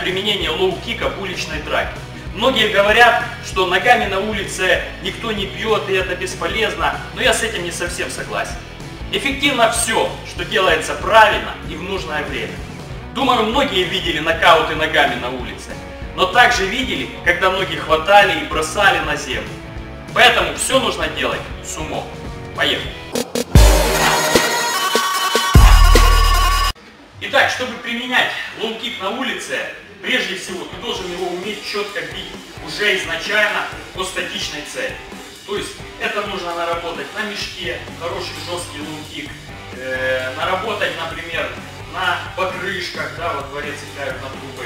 применение лоу-кика в уличной драке. Многие говорят, что ногами на улице никто не бьет и это бесполезно, но я с этим не совсем согласен. Эффективно все, что делается правильно и в нужное время. Думаю, многие видели нокауты ногами на улице, но также видели, когда ноги хватали и бросали на землю. Поэтому все нужно делать с умом. Поехали! Итак, чтобы применять лоу-кик на улице, прежде всего ты должен его уметь четко бить уже изначально по статичной цели. То есть это нужно наработать на мешке, хороший жесткий лоу-кик, наработать, например, на покрышках, да, во дворе играют на трубы.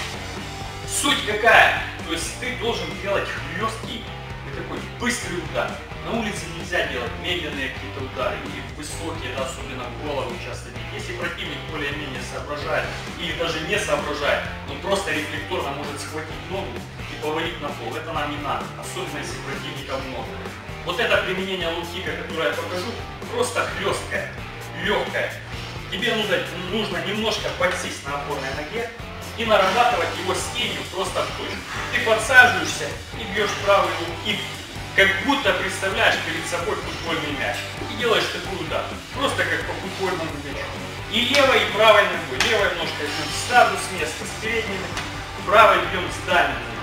Суть какая? То есть ты должен делать хлесткий и такой быстрый удар. На улице нельзя делать медленные какие-то удары или высокие, да, особенно в голову часто бить. Если противник более-менее соображает или даже не соображает, он просто рефлекторно может схватить ногу и повалить на пол. Это нам не надо, особенно если противника много. Вот это применение лоу-кика, которое я покажу, просто хлесткое, легкое. Тебе нужно немножко подсесть на опорной ноге и нарабатывать его с тенью просто в точку. Ты подсаживаешься и бьешь правый лоу-кик, как будто представляешь перед собой футбольный мяч. И делаешь такой удар, просто как по футбольному мячу. И левой, и правой ногой. Левой ножкой бьем сразу с места, с передними, правой бьем с дальними.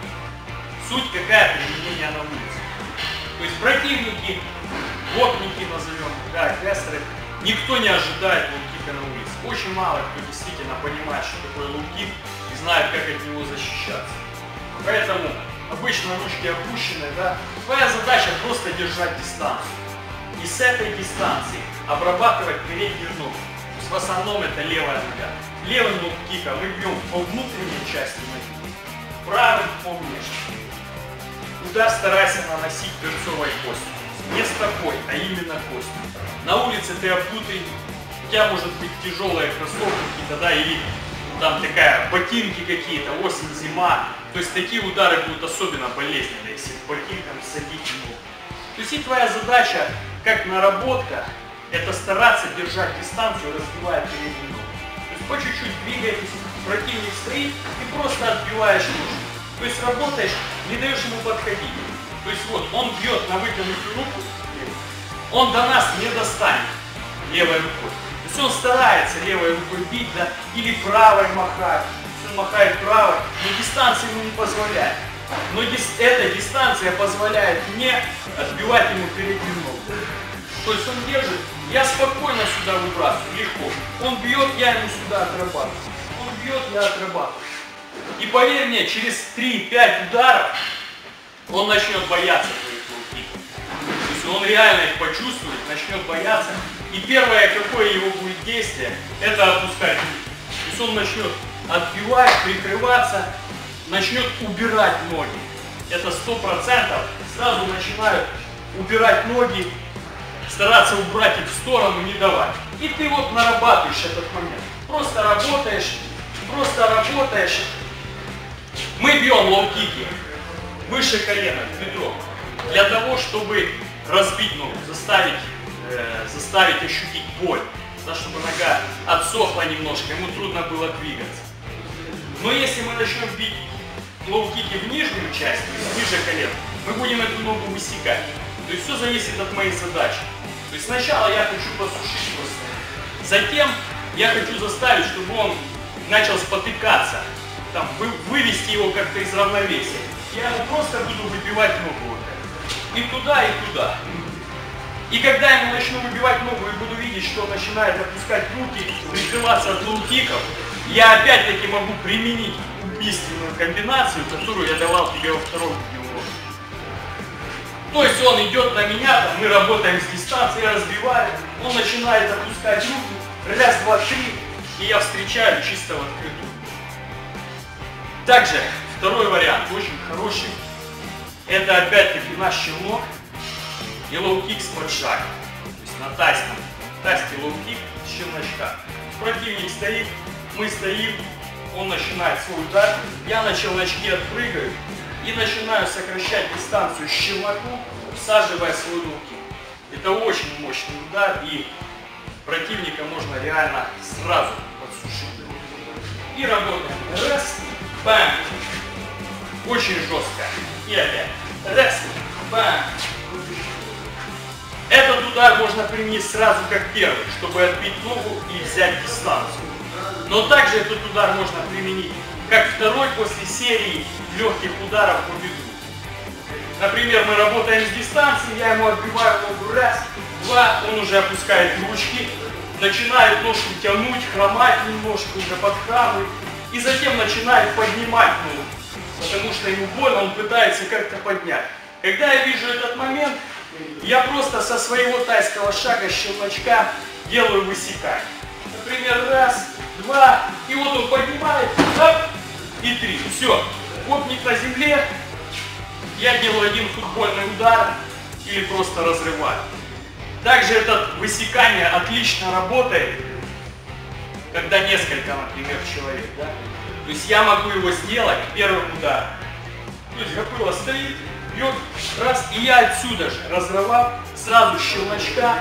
Суть какая применение на улице. То есть противники, гопники назовем, да, агрессоры, никто не ожидает лоу-кика на улице. Очень мало кто действительно понимает, что такое лоу-кик и знает, как от него защищаться. Поэтому обычно ручки опущены, да, твоя задача просто держать дистанцию. И с этой дистанции обрабатывать переднюю ногу. То есть в основном это левая нога. Левым лоу-киком мы бьем по внутренней части ноги, правым по внешней. Удар старайся наносить берцовой костью. Не стопой, а именно костью. На улице ты обутый, у тебя может быть тяжелые кроссовки какие-то, да, или там такая ботинки какие-то, осень, зима. То есть такие удары будут особенно болезненные, если ботинком садить ногу. То есть и твоя задача, как наработка, это стараться держать дистанцию, разбивая переднюю ногу. То есть по чуть-чуть двигаетесь, противник стоит и просто отбиваешь ножку. То есть работаешь, не даешь ему подходить. То есть вот он бьет на вытянутую руку, он до нас не достанет левой рукой. То есть он старается левой рукой бить, да, или правой махать. Он махает правой, но дистанция ему не позволяет. Но эта дистанция позволяет мне отбивать ему переднюю ногу. То есть он держит, я спокойно сюда выбрасываю, легко. Он бьет, я ему сюда отрабатываю. Он бьет, я отрабатываю. И поверь мне, через 3-5 ударов он начнет бояться твоих лоу-киков. То есть он реально их почувствует, начнет бояться. И первое, какое его будет действие, это отпускать руки. То есть он начнет отбивать, прикрываться, начнет убирать ноги. Это 100%. Сразу начинают убирать ноги, стараться убрать их в сторону, не давать. И ты вот нарабатываешь этот момент. Просто работаешь, просто работаешь. Мы бьем лоу-кики выше колена, бедро, для того, чтобы разбить ногу, заставить ощутить боль, да, чтобы нога отсохла немножко, ему трудно было двигаться. Но если мы начнем бить лоу-кики в нижнюю часть, то есть ниже колена, мы будем эту ногу высекать. То есть все зависит от моей задачи. То есть сначала я хочу посушить просто, затем я хочу заставить, чтобы он начал спотыкаться, там, вывести его как-то из равновесия. Я ему просто буду выбивать ногу вот так. И туда, и туда. И когда я ему начну выбивать ногу и буду видеть, что он начинает опускать руки, прикрываться от лоу-киков, я опять-таки могу применить убийственную комбинацию, которую я давал тебе во втором видео. То есть он идет на меня, там, мы работаем с дистанцией, я разбиваю, он начинает опускать руки, раз, два, три, и я встречаю чисто в открытую. Также второй вариант, очень хороший, это опять-таки наш челнок и лоу-кик с подшагом. То есть на тайский лоу-кик с челночка. Противник стоит, мы стоим, он начинает свой удар, я на челночке отпрыгаю и начинаю сокращать дистанцию с челноку, всаживая свой лоу-кик. Это очень мощный удар, и противника можно реально сразу подсушить. И работаем. Раз. бам. Очень жестко. И опять. Раз, бам. Этот удар можно применить сразу как первый, чтобы отбить ногу и взять дистанцию. Но также этот удар можно применить как второй после серии легких ударов по бедру. Например, мы работаем с дистанции, я ему отбиваю ногу раз, два, он уже опускает ручки, начинает ножку тянуть, хромать немножко, уже подхрамывает, и затем начинает поднимать ногу, потому что ему больно, он пытается как-то поднять. Когда я вижу этот момент, я просто со своего тайского шага, щелчка, делаю высекание. Например, раз, два, и вот он поднимает, оп, и три. Все, гопник на земле, я делаю один футбольный удар или просто разрываю. Также это высекание отлично работает, когда несколько, например, человек. Да? То есть я могу его сделать первым ударом. То есть Гапыла стоит, бьет, раз, и я отсюда же, разрывав, сразу щелчка,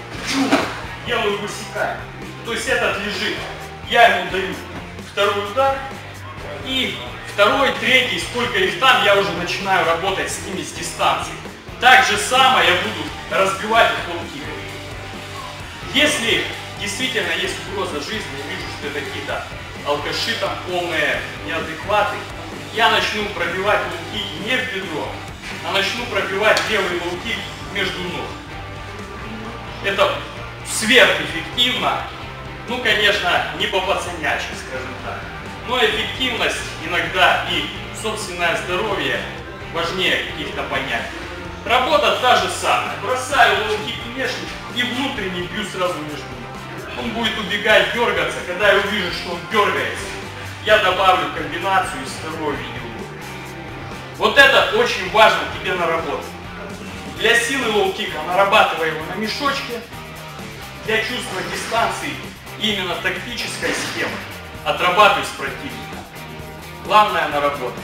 делаю высекание. То есть этот лежит, я ему даю второй удар, и второй, третий, сколько их там, я уже начинаю работать с ними с дистанции. Так же самое я буду разбивать их лоу-киком. Если действительно есть угроза жизни, я вижу, что это какие-то алкаши там полные неадекваты, я начну пробивать лоу-кики не в бедро, а начну пробивать левый лоу-кик между ног. Это сверхэффективно, ну, конечно, не по-пацанячьи, скажем так. Но эффективность иногда и собственное здоровье важнее каких-то понятий. Работа та же самая. Бросаю лоу-кик внешний и внутренний бью сразу между ног. Он будет убегать, дергаться. Когда я увижу, что он дергается, я добавлю комбинацию из второго видео. Вот это очень важно тебе наработать. Для силы лоу-кика нарабатывай его на мешочке. Для чувства дистанции именно тактической схемы отрабатывай с противником. Главное наработать.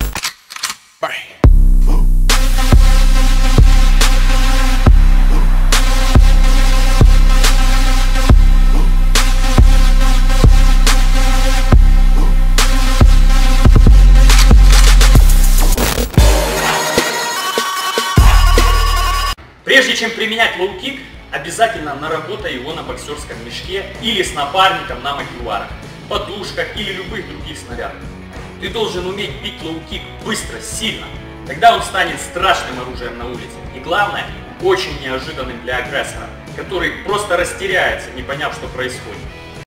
Прежде чем применять лоу-кик, обязательно наработай его на боксерском мешке или с напарником на макеварах, подушках или любых других снарядах. Ты должен уметь бить лоу-кик быстро, сильно. Тогда он станет страшным оружием на улице. И главное, очень неожиданным для агрессора, который просто растеряется, не поняв, что происходит.